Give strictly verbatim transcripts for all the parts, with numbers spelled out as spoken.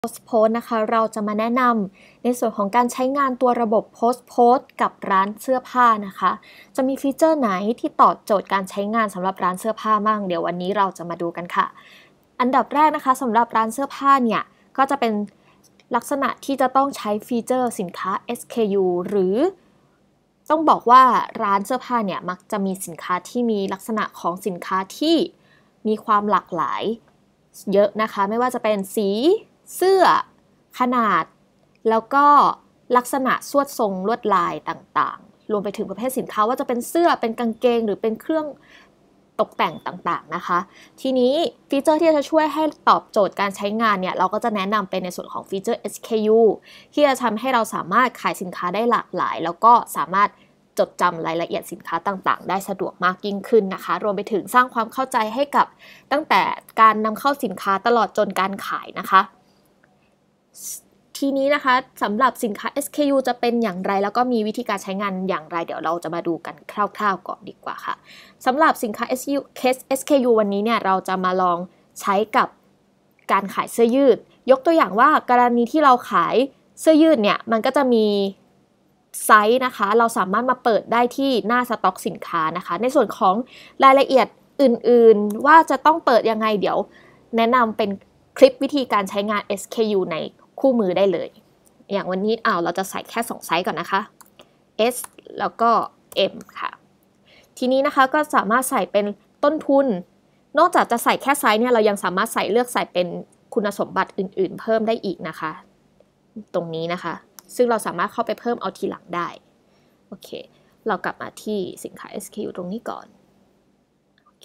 Post Post นะคะเราจะมาแนะนำในส่วนของการใช้งานตัวระบบ Post Post กับร้านเสื้อผ้านะคะจะมีฟีเจอร์ไหนที่ตอบโจทย์การใช้งานสำหรับร้านเสื้อผ้าบ้างเดี๋ยววันนี้เราจะมาดูกันค่ะอันดับแรกนะคะสำหรับร้านเสื้อผ้าเนี่ยก็จะเป็นลักษณะที่จะต้องใช้ฟีเจอร์สินค้า เอส เค ยู หรือต้องบอกว่าร้านเสื้อผ้าเนี่ยมักจะมีสินค้าที่มีลักษณะของสินค้าที่มีความหลากหลายเยอะนะคะไม่ว่าจะเป็นสีเสื้อขนาดแล้วก็ลักษณะสวดทรงลวดลายต่างๆรวมไปถึงประเภทสินค้าว่าจะเป็นเสื้อเป็นกางเกงหรือเป็นเครื่องตกแต่งต่างๆนะคะทีนี้ฟีเจอร์ที่จะช่วยให้ตอบโจทย์การใช้งานเนี่ยเราก็จะแนะนำเป็นในส่วนของฟีเจอร์ เอส เค ยู ที่จะทำให้เราสามารถขายสินค้าได้หลากหลายแล้วก็สามารถจดจำรายละเอียดสินค้าต่างๆได้สะดวกมากยิ่งขึ้นนะคะรวมไปถึงสร้างความเข้าใจให้กับตั้งแต่การนำเข้าสินค้าตลอดจนการขายนะคะทีนี้นะคะสำหรับสินค้า เอส เค ยู จะเป็นอย่างไรแล้วก็มีวิธีการใช้งานอย่างไรเดี๋ยวเราจะมาดูกันคร่าวๆก่อนดีกว่าค่ะสำหรับสินค้า เอส เค ยู วันนี้เนี่ยเราจะมาลองใช้กับการขายเสื้อยืดยกตัวอย่างว่ากรณีที่เราขายเสื้อยืดเนี่ยมันก็จะมีไซส์นะคะเราสามารถมาเปิดได้ที่หน้าสต็อกสินค้านะคะในส่วนของรายละเอียดอื่นๆว่าจะต้องเปิดยังไงเดี๋ยวแนะนำเป็นคลิปวิธีการใช้งาน เอส เค ยู ในคู่มือได้เลยอย่างวันนี้อ้าวเราจะใส่แค่สองไซส์ก่อนนะคะ S แล้วก็ M ค่ะทีนี้นะคะก็สามารถใส่เป็นต้นทุนนอกจากจะใส่แค่ไซส์เนี่ยเรายังสามารถใส่เลือกใส่เป็นคุณสมบัติอื่นๆเพิ่มได้อีกนะคะตรงนี้นะคะซึ่งเราสามารถเข้าไปเพิ่มเอาทีหลังได้โอเคเรากลับมาที่สินค้า เอส เค ยู ตรงนี้ก่อนโอเค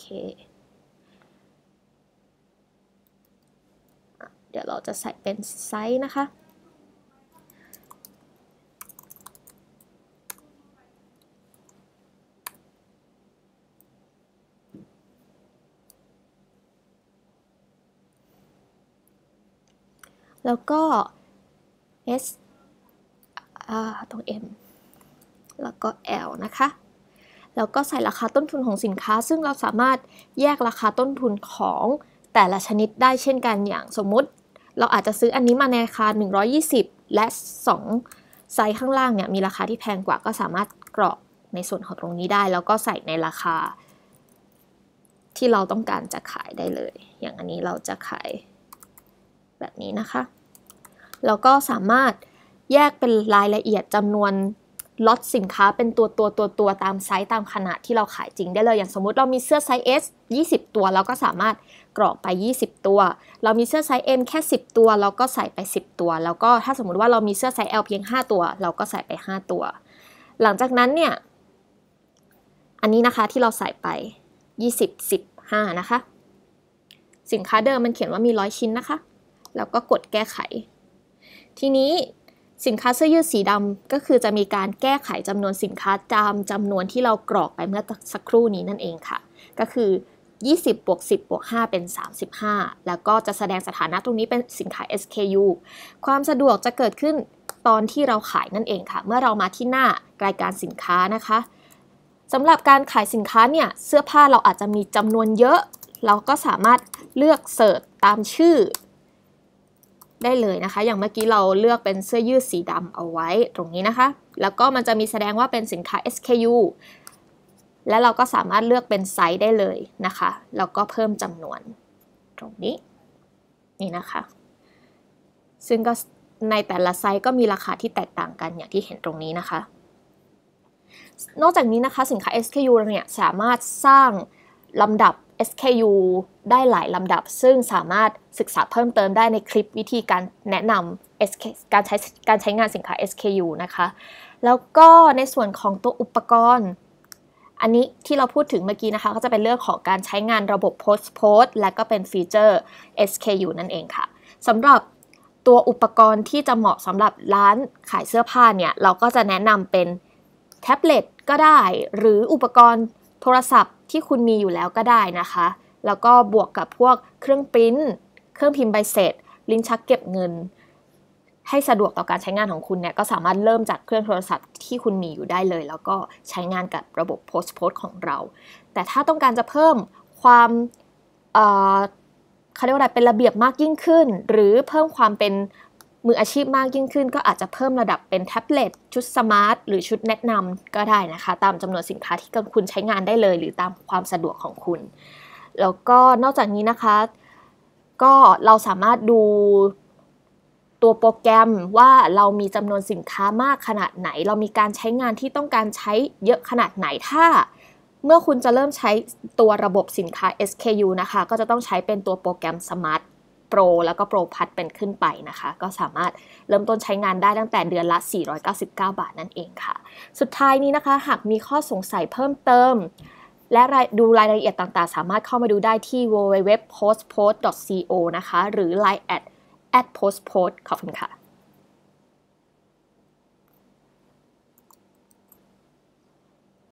เดี๋ยวเราจะใส่เป็นไซส์นะคะแล้วก็ S อ่าตรง M แล้วก็ L นะคะแล้วก็ใส่ราคาต้นทุนของสินค้าซึ่งเราสามารถแยกราคาต้นทุนของแต่ละชนิดได้เช่นกันอย่างสมมุติเราอาจจะซื้ออันนี้มาในราคาหนึ่งร้อยยี่สิบและสองไซส์ข้างล่างเนี่ยมีราคาที่แพงกว่าก็สามารถกรอกในส่วนของตรงนี้ได้แล้วก็ใส่ในราคาที่เราต้องการจะขายได้เลยอย่างอันนี้เราจะขายแบบนี้นะคะแล้วก็สามารถแยกเป็นรายละเอียดจำนวนล็อตสินค้าเป็นตัวตัวตัวตัวตามไซส์ตามขนาดที่เราขายจริงได้เลยอย่างสมมุติเรามีเสื้อไซส์ S ยี่สิบตัวเราก็สามารถกรอกไปยี่สิบตัวเรามีเสื้อไซส์ M แค่สิบตัวเราก็ใส่ไปสิบตัวแล้วก็ถ้าสมมุติว่าเรามีเสื้อไซส์ L เพียงห้าตัวเราก็ใส่ไปห้าตัวหลังจากนั้นเนี่ยอันนี้นะคะที่เราใส่ไปยี่สิบ สิบ ห้านะคะสินค้าเดิมมันเขียนว่ามีหนึ่งร้อยชิ้นนะคะแล้วก็กดแก้ไขทีนี้สินค้าเสื้อยืดสีดำก็คือจะมีการแก้ไขจำนวนสินค้าตามจำนวนที่เรากรอกไปเมื่อสักครู่นี้นั่นเองค่ะก็คือยี่สิบบวกสิบบวกห้าเป็นสามสิบห้าแล้วก็จะแสดงสถานะตรงนี้เป็นสินค้า เอส เค ยู ความสะดวกจะเกิดขึ้นตอนที่เราขายนั่นเองค่ะเมื่อเรามาที่หน้ารายการสินค้านะคะสำหรับการขายสินค้าเนี่ยเสื้อผ้าเราอาจจะมีจำนวนเยอะเราก็สามารถเลือกเสิร์ชตามชื่อได้เลยนะคะอย่างเมื่อกี้เราเลือกเป็นเสื้อยืดสีดำเอาไว้ตรงนี้นะคะแล้วก็มันจะมีแสดงว่าเป็นสินค้า เอส เค ยู และเราก็สามารถเลือกเป็นไซส์ได้เลยนะคะแล้วก็เพิ่มจำนวนตรงนี้นี่นะคะซึ่งก็ในแต่ละไซส์ก็มีราคาที่แตกต่างกันอย่างที่เห็นตรงนี้นะคะนอกจากนี้นะคะสินค้า เอส เค ยู เนี่ยสามารถสร้างลำดับ เอส เค ยู ได้หลายลำดับซึ่งสามารถศึกษาเพิ่มเติมได้ในคลิปวิธีการแนะนำ เอส เค การใช้การใช้งานสินค้า เอส เค ยู นะคะแล้วก็ในส่วนของตัวอุปกรณ์อันนี้ที่เราพูดถึงเมื่อกี้นะคะก็จะเป็นเรื่องของการใช้งานระบบ Post Post และก็เป็นฟีเจอร์ เอส เค ยู นั่นเองค่ะสำหรับตัวอุปกรณ์ที่จะเหมาะสำหรับร้านขายเสื้อผ้าเนี่ยเราก็จะแนะนำเป็นแท็บเล็ตก็ได้หรืออุปกรณ์โทรศัพท์ที่คุณมีอยู่แล้วก็ได้นะคะแล้วก็บวกกับพวกเครื่องปริ้นเครื่องพิมพ์ใบเสร็จลิ้นชักเก็บเงินให้สะดวกต่อการใช้งานของคุณเนี่ยก็สามารถเริ่มจากเครื่องโทรศัพท์ที่คุณมีอยู่ได้เลยแล้วก็ใช้งานกับระบบ Post Post ของเราแต่ถ้าต้องการจะเพิ่มความเขาเรียกว่าอะไรเป็นระเบียบมากยิ่งขึ้นหรือเพิ่มความเป็นมืออาชีพมากยิ่งขึ้นก็อาจจะเพิ่มระดับเป็นแท็บเล็ตชุดสมาร์ทหรือชุดแนะนำก็ได้นะคะตามจำนวนสินค้าที่คุณใช้งานได้เลยหรือตามความสะดวกของคุณแล้วก็นอกจากนี้นะคะก็เราสามารถดูตัวโปรแกรมว่าเรามีจำนวนสินค้ามากขนาดไหนเรามีการใช้งานที่ต้องการใช้เยอะขนาดไหนถ้าเมื่อคุณจะเริ่มใช้ตัวระบบสินค้า เอส เค ยู นะคะก็จะต้องใช้เป็นตัวโปรแกรม Smart Pro แล้วก็ Pro Plus เป็นขึ้นไปนะคะก็สามารถเริ่มต้นใช้งานได้ตั้งแต่เดือนละสี่ร้อยเก้าสิบเก้าบาทนั่นเองค่ะสุดท้ายนี้นะคะหากมีข้อสงสัยเพิ่มเติมและดูรายละเอียดต่างๆสามารถเข้ามาดูได้ที่ ดับเบิลยู ดับเบิลยู ดับเบิลยู ดอท โพสต์โพสต์ ดอท ซี โอ นะคะหรือ ไลน์ แอท แอท โพสต์โพสต์ ขอบคุณค่ะ